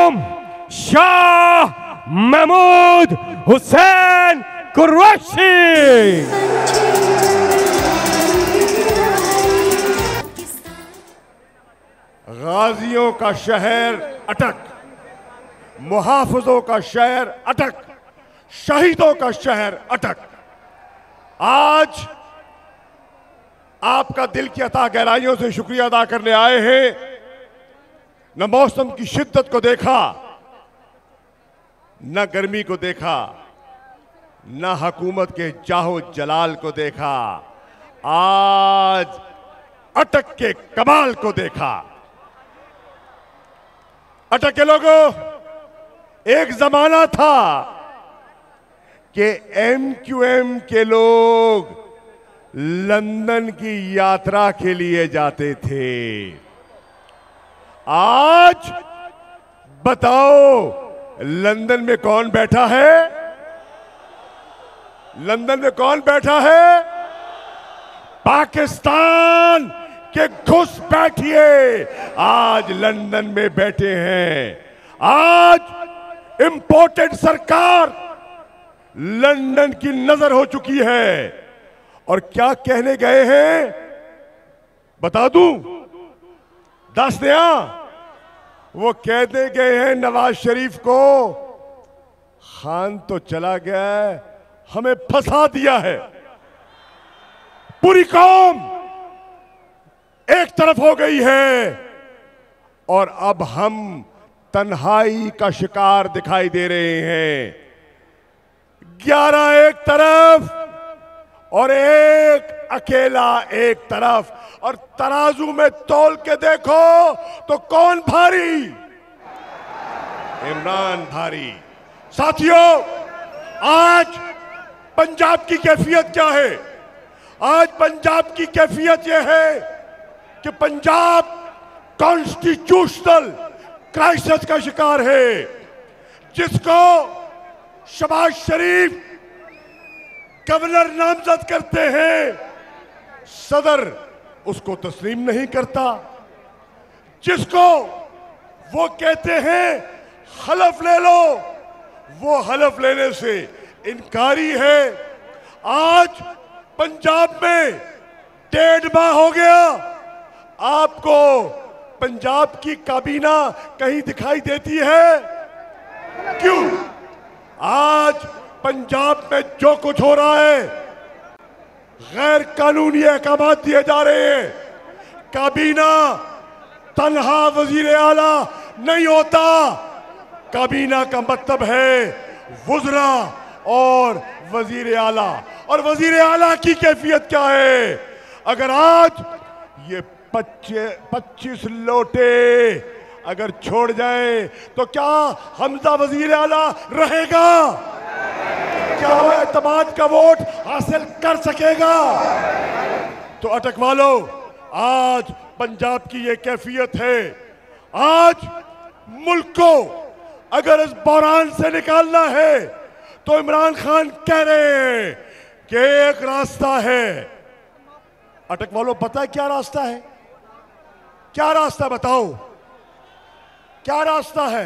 नाम शाह महमूद हुसैन कुरैशी। गाजियों का शहर अटक, मुहाफिजों का शहर अटक, शहीदों का शहर अटक। आज आपका दिल की अता गहराइयों से शुक्रिया अदा करने आए हैं। न मौसम की शिद्दत को देखा, न गर्मी को देखा, न हुकूमत के जाहो जलाल को देखा, आज अटक के कमाल को देखा। अटक के लोगों, एक जमाना था कि MQM के लोग लंदन की यात्रा के लिए जाते थे। आज बताओ लंदन में कौन बैठा है? लंदन में कौन बैठा है? पाकिस्तान के घुस बैठिए आज लंदन में बैठे हैं। आज इंपोर्टेड सरकार लंदन की नजर हो चुकी है। और क्या कहने गए हैं बता दूं? दस दिया। वो कहते गए हैं नवाज शरीफ को, खान तो चला गया है, हमें फंसा दिया है। पूरी कौम एक तरफ हो गई है और अब हम तन्हाई का शिकार दिखाई दे रहे हैं। 11 एक तरफ और एक अकेला एक तरफ, और तराजू में तौल के देखो तो कौन भारी? इमरान भारी। साथियों, आज पंजाब की कैफियत क्या है? आज पंजाब की कैफियत यह है कि पंजाब कॉन्स्टिट्यूशनल क्राइसिस का शिकार है, जिसको शहबाज शरीफ गवर्नर नामजद करते हैं, सदर उसको तस्लीम नहीं करता। जिसको वो कहते हैं हलफ ले लो, वो हलफ लेने से इनकारी है। आज पंजाब में 1.5 माह हो गया, आपको पंजाब की काबीना कहीं दिखाई देती है? क्यों? आज पंजाब में जो कुछ हो रहा है, गैर कानूनी अहकाम दिए जा रहे हैं। काबीना तन्हा वजीर आला नहीं होता। काबीना का मतलब है वुज़रा और वजीर आला। और वजीर आला की कैफियत क्या है? अगर आज ये 25 लोटे अगर छोड़ जाए तो क्या हमजा वजीर आला रहेगा? क्या वो एतमाद का वोट हासिल कर सकेगा? तो अटक वालों, आज पंजाब की ये कैफियत है। आज मुल्क को अगर इस बहरान से निकालना है तो इमरान खान कह रहे हैं कि एक रास्ता है। अटक वालों, पता है क्या रास्ता है? क्या रास्ता बताओ? क्या रास्ता है?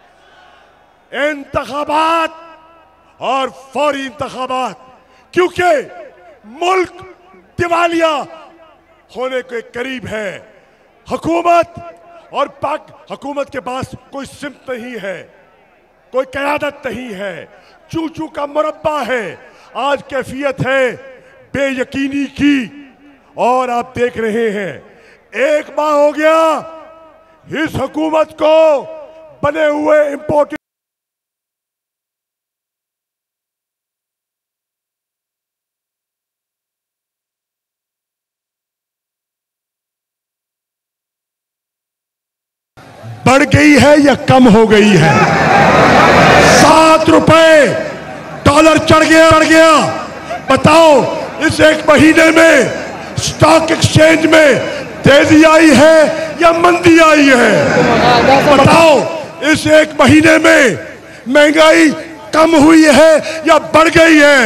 इंतखाबात और फौरी इंतखाबात। क्योंकि मुल्क दिवालिया होने के करीब है। हुकूमत और हुकूमत के पास कोई सिमत नहीं है, कोई क़यादत नहीं है, चू चू का मुरब्बा है। आज कैफियत है बेयकीनी की। और आप देख रहे हैं 1 माह हो गया इस हुकूमत को बने हुए इंपोर्टेड बढ़ गई है या कम हो गई है? 7 रुपए डॉलर चढ़ गया। बताओ, इस 1 महीने में स्टॉक एक्सचेंज में तेजी आई है या मंदी आई है? बताओ, इस 1 महीने में महंगाई कम हुई है या बढ़ गई है?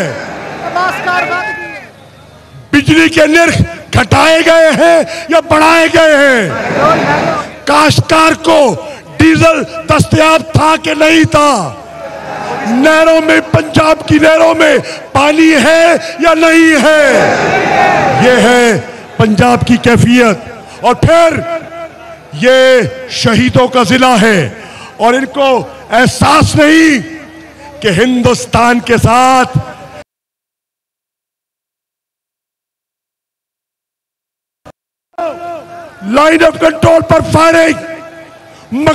बिजली के निर्ख घटाए गए हैं या बढ़ाए गए हैं? काश्तकार को डीजल दस्तयाब था कि नहीं था? नहरों में, पंजाब की नहरों में पानी है या नहीं है? ये है पंजाब की कैफियत। और फिर ये शहीदों का जिला है और इनको एहसास नहीं कि हिंदुस्तान के साथ लाइन ऑफ कंट्रोल पर फायरिंग।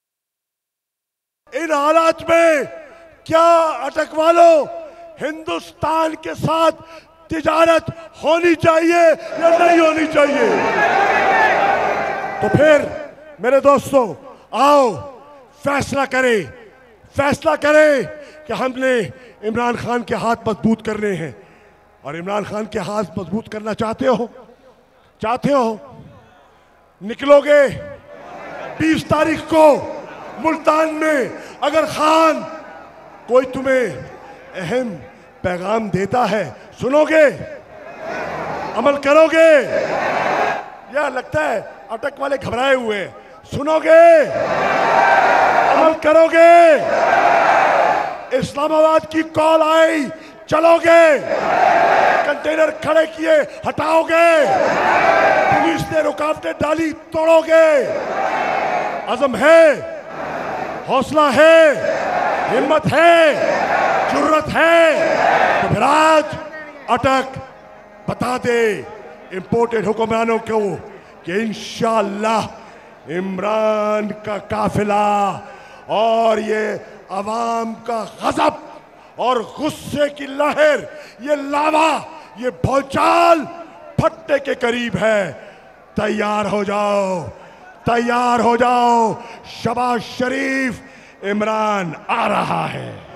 इन हालात में क्या अटक वालों हिंदुस्तान के साथ तिजारत होनी चाहिए या नहीं होनी चाहिए? तो फिर मेरे दोस्तों, आओ फैसला करें कि हमने इमरान खान के हाथ मजबूत करने हैं। और इमरान खान के हाथ मजबूत करना चाहते हो निकलोगे 20 तारीख को मुल्तान में। अगर खान कोई तुम्हें अहम पैगाम देता है, सुनोगे, अमल करोगे? या लगता है अटक वाले घबराए हुए हैं? सुनोगे, अमल करोगे? इस्लामाबाद की कॉल आई, चलोगे? कंटेनर खड़े किए, हटाओगे? पुलिस ने रुकावटें डाली, तोड़ोगे? अज़म है, हौसला है, हिम्मत है, जुर्रत है? तो फिर आज अटक बता दे इंपोर्टेड हुक्मरानों को कि इंशाअल्लाह इमरान का काफिला और ये अवाम का गजब और गुस्से की लहर, ये लावा, ये भौचाल फटने के करीब है। तैयार हो जाओ। शबाज शरीफ, इमरान आ रहा है।